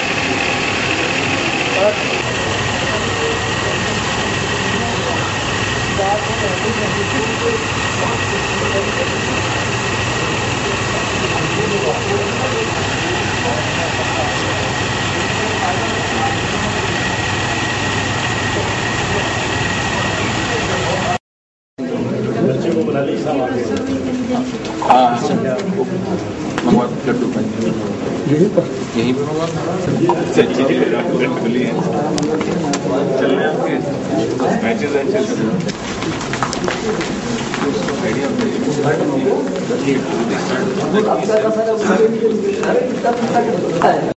हाँ मंगवा लड्डू यहीं पर मंगवा लड्डू लिए चल रहे आपके मैचेस अच्छे चल रहे हैं।